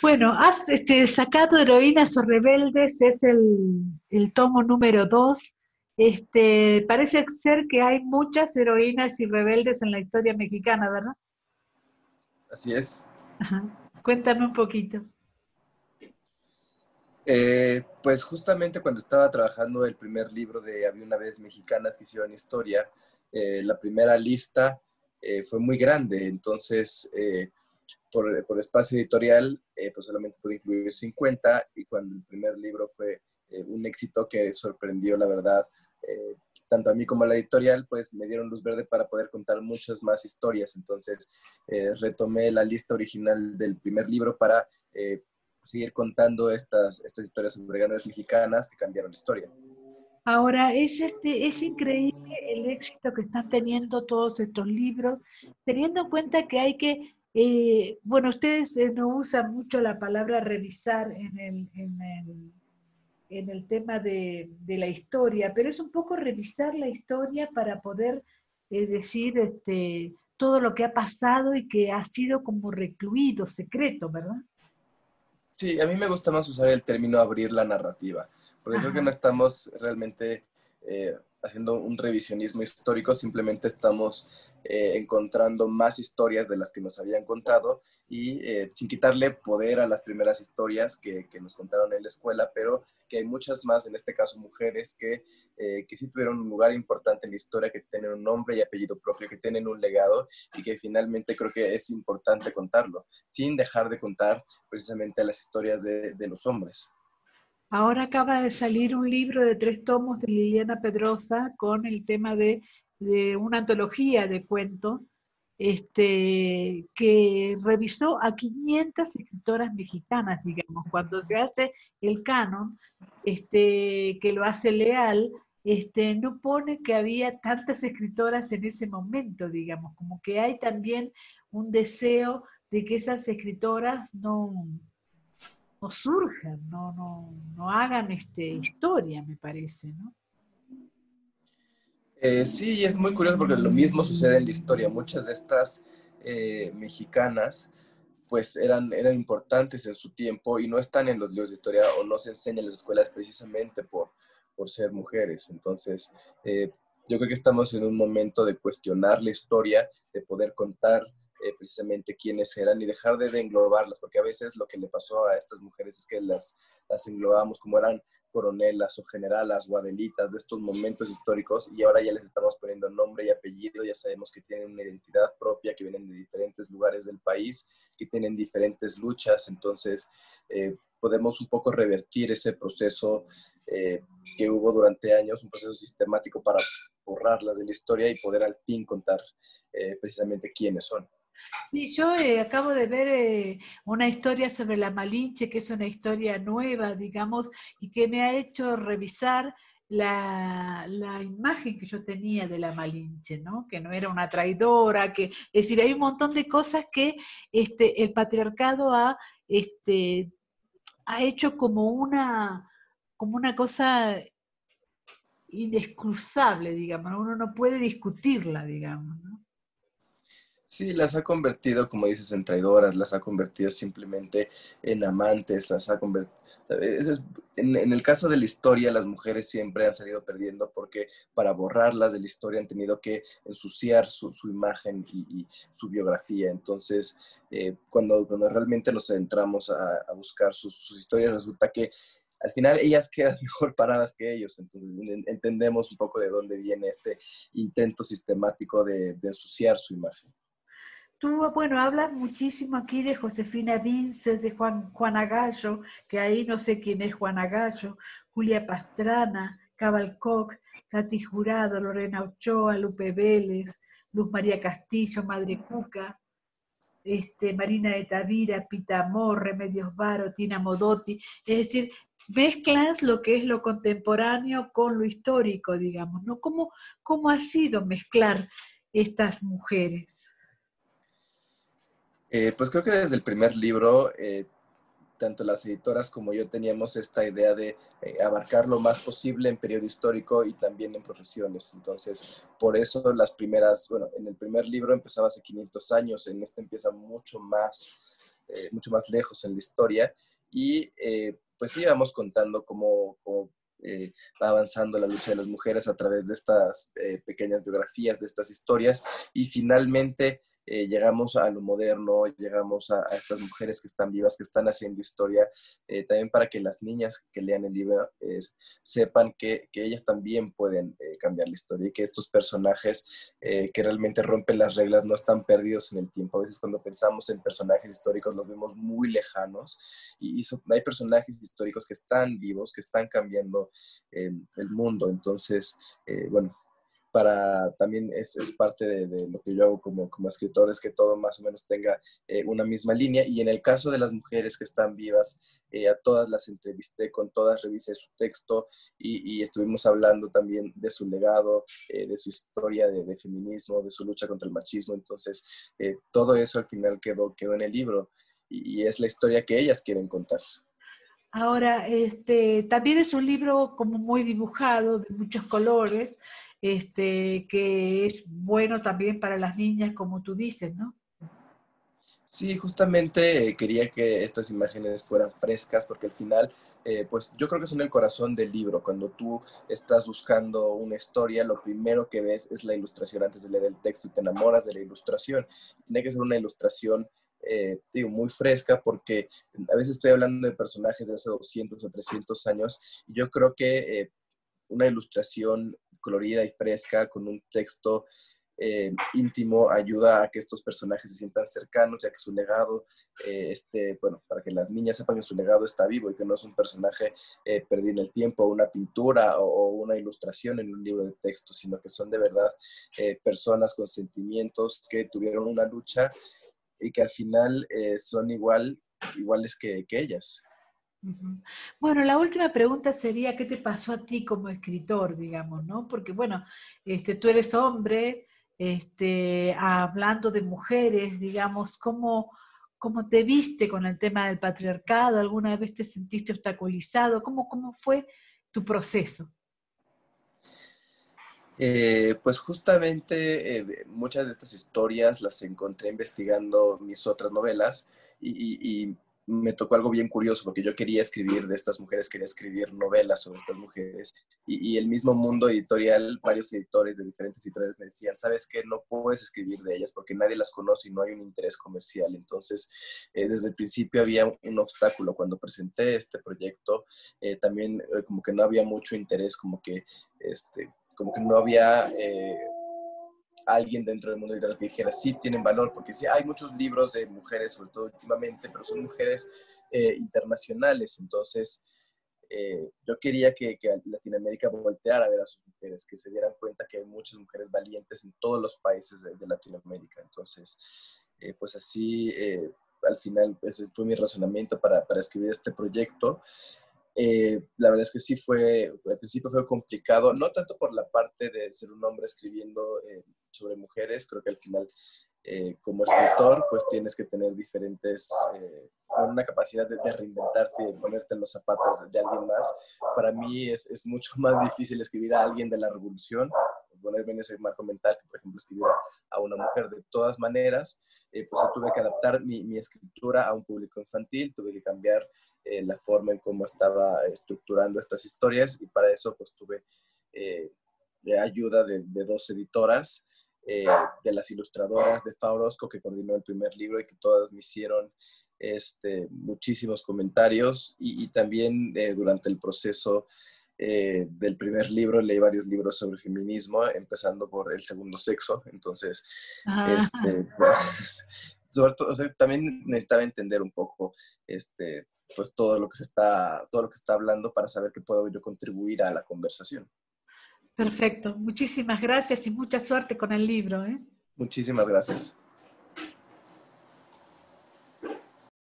Bueno, has sacado Heroínas o Rebeldes, es el tomo número 2. Parece ser que hay muchas heroínas y rebeldes en la historia mexicana, ¿verdad? Así es. Ajá. Cuéntame un poquito. Pues justamente cuando estaba trabajando el primer libro de Había una vez mexicanas que hicieron historia, la primera lista fue muy grande, entonces por espacio editorial pues solamente pude incluir 50 y cuando el primer libro fue un éxito que sorprendió la verdad, eh, tanto a mí como a la editorial, pues me dieron luz verde para poder contar muchas más historias, entonces retomé la lista original del primer libro para seguir contando estas historias sobre grandes mexicanas que cambiaron la historia. Ahora, es increíble el éxito que están teniendo todos estos libros, teniendo en cuenta que hay que, bueno, ustedes no usan mucho la palabra revisar en el tema de la historia, pero es un poco revisar la historia para poder decir todo lo que ha pasado y que ha sido como recluido, secreto, ¿verdad? Sí, a mí me gusta más usar el término abrir la narrativa, porque creo que no Ajá. estamos realmente haciendo un revisionismo histórico, simplemente estamos encontrando más historias de las que nos habían contado y sin quitarle poder a las primeras historias que nos contaron en la escuela, pero que hay muchas más, en este caso mujeres, que sí tuvieron un lugar importante en la historia, que tienen un nombre y apellido propio, que tienen un legado y que finalmente creo que es importante contarlo, sin dejar de contar precisamente las historias de los hombres. Ahora acaba de salir un libro de 3 tomos de Liliana Pedrosa con el tema de una antología de cuentos, que revisó a 500 escritoras mexicanas, digamos, cuando se hace el canon, que lo hace Leal, no pone que había tantas escritoras en ese momento, digamos, como que hay también un deseo de que esas escritoras no surjan, no hagan historia, me parece, ¿no? Sí, y es muy curioso porque lo mismo sucede en la historia. Muchas de estas mexicanas pues eran importantes en su tiempo y no están en los libros de historia o no se enseñan en las escuelas precisamente por ser mujeres. Entonces, yo creo que estamos en un momento de cuestionar la historia, de poder contar precisamente quiénes eran y dejar de englobarlas, porque a veces lo que le pasó a estas mujeres es que las englobamos como eran coronelas o generalas o adelitas de estos momentos históricos y ahora ya les estamos poniendo nombre y apellido, ya sabemos que tienen una identidad propia, que vienen de diferentes lugares del país, que tienen diferentes luchas, entonces podemos un poco revertir ese proceso que hubo durante años, un proceso sistemático para borrarlas de la historia y poder al fin contar precisamente quiénes son. Sí, yo acabo de ver una historia sobre la Malinche, que es una historia nueva, digamos, y que me ha hecho revisar la imagen que yo tenía de la Malinche, ¿no? Que no era una traidora, es decir, hay un montón de cosas que el patriarcado ha hecho como una cosa inexcusable, digamos, ¿no? Uno no puede discutirla, digamos, ¿no? Sí, las ha convertido, como dices, en traidoras, las ha convertido simplemente en amantes, las ha convertido... En el caso de la historia, las mujeres siempre han salido perdiendo porque para borrarlas de la historia han tenido que ensuciar su imagen y su biografía. Entonces, cuando realmente nos adentramos a buscar sus historias, resulta que al final ellas quedan mejor paradas que ellos. Entonces, entendemos un poco de dónde viene este intento sistemático de ensuciar su imagen. Tú, bueno, hablas muchísimo aquí de Josefina Vinces, de Juana Gallo, que ahí no sé quién es Juana Gallo, Julia Pastrana, Cabalcoc, Tati Jurado, Lorena Ochoa, Lupe Vélez, Luz María Castillo, Madre Cuca, Marina de Tavira, Pita Amor, Remedios Varo, Tina Modotti, es decir, mezclas lo que es lo contemporáneo con lo histórico, digamos, ¿no? ¿Cómo ha sido mezclar estas mujeres? Pues creo que desde el primer libro, tanto las editoras como yo teníamos esta idea de abarcar lo más posible en periodo histórico y también en profesiones. Entonces, por eso las primeras, bueno, en el primer libro empezaba hace 500 años, en este empieza mucho más, mucho más lejos en la historia. Y pues sí, vamos contando cómo va avanzando la lucha de las mujeres a través de estas pequeñas biografías, de estas historias, y finalmente llegamos a lo moderno, llegamos a estas mujeres que están vivas, que están haciendo historia, también para que las niñas que lean el libro sepan que ellas también pueden cambiar la historia y que estos personajes que realmente rompen las reglas no están perdidos en el tiempo. A veces cuando pensamos en personajes históricos los vemos muy lejanos y hay personajes históricos que están vivos, que están cambiando el mundo. Entonces, bueno, también es parte de lo que yo hago como escritor, es que todo más o menos tenga una misma línea. Y en el caso de las mujeres que están vivas, a todas las entrevisté, con todas revisé su texto y estuvimos hablando también de su legado, de su historia de feminismo, de su lucha contra el machismo. Entonces, todo eso al final quedó en el libro y es la historia que ellas quieren contar. Ahora, también es un libro como muy dibujado, de muchos colores, que es bueno también para las niñas, como tú dices, ¿no? Sí, justamente quería que estas imágenes fueran frescas porque al final, pues yo creo que son el corazón del libro. Cuando tú estás buscando una historia, lo primero que ves es la ilustración antes de leer el texto y te enamoras de la ilustración. Tiene que ser una ilustración, digo, muy fresca porque a veces estoy hablando de personajes de hace 200 o 300 años y yo creo que una ilustración colorida y fresca con un texto íntimo ayuda a que estos personajes se sientan cercanos, ya que su legado, bueno, para que las niñas sepan que su legado está vivo y que no es un personaje perdido en el tiempo, una pintura o una ilustración en un libro de texto, sino que son de verdad personas con sentimientos que tuvieron una lucha y que al final son iguales que ellas. Ujú. Bueno, la última pregunta sería, ¿qué te pasó a ti como escritor, digamos, ¿no? Porque, bueno, tú eres hombre, hablando de mujeres, digamos, ¿cómo te viste con el tema del patriarcado? ¿Alguna vez te sentiste obstaculizado? ¿Cómo fue tu proceso? Pues justamente muchas de estas historias las encontré investigando mis otras novelas y me tocó algo bien curioso porque yo quería escribir de estas mujeres, quería escribir novelas sobre estas mujeres y el mismo mundo editorial, varios editores de diferentes editoriales me decían, ¿sabes qué? No puedes escribir de ellas porque nadie las conoce y no hay un interés comercial. Entonces, desde el principio había un obstáculo. Cuando presenté este proyecto, también como que no había mucho interés, como que no había alguien dentro del mundo editorial que dijera, sí, tienen valor, porque sí, hay muchos libros de mujeres, sobre todo últimamente, pero son mujeres internacionales, entonces yo quería que Latinoamérica volteara a ver a sus mujeres, que se dieran cuenta que hay muchas mujeres valientes en todos los países de Latinoamérica, entonces, pues así, al final, ese fue mi razonamiento para escribir este proyecto. La verdad es que sí al principio fue complicado, no tanto por la parte de ser un hombre escribiendo sobre mujeres, creo que al final como escritor pues tienes que tener una capacidad de reinventarte, de ponerte en los zapatos de alguien más. Para mí es mucho más difícil escribir a alguien de la revolución, ponerme en ese marco mental que por ejemplo escribir a una mujer. De todas maneras, pues tuve que adaptar mi escritura a un público infantil, tuve que cambiar la forma en cómo estaba estructurando estas historias y para eso pues tuve ayuda de dos editoras, de las ilustradoras de Fa Orozco que coordinó el primer libro y que todas me hicieron muchísimos comentarios y también durante el proceso del primer libro leí varios libros sobre feminismo, empezando por El segundo sexo, entonces Ah, pues, sobre todo, o sea, también necesitaba entender un poco pues todo lo que está hablando para saber que puedo yo contribuir a la conversación. perfecto. Muchísimas gracias y mucha suerte con el libro, ¿eh? Muchísimas gracias.